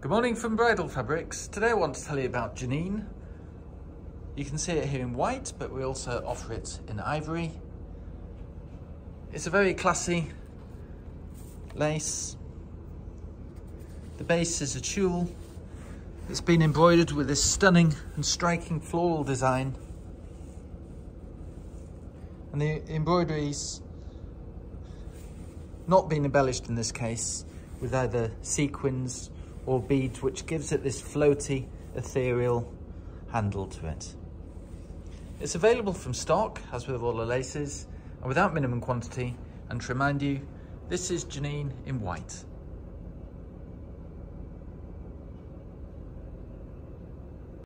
Good morning from Bridal Fabrics. Today I want to tell you about Janine. You can see it here in white, but we also offer it in ivory. It's a very classy lace. The base is a tulle that's been embroidered with this stunning and striking floral design. And the embroidery's not been embellished in this case with either sequins or beads, which gives it this floaty, ethereal handle to it. It's available from stock, as with all the laces, and without minimum quantity. And to remind you, this is Janine in white.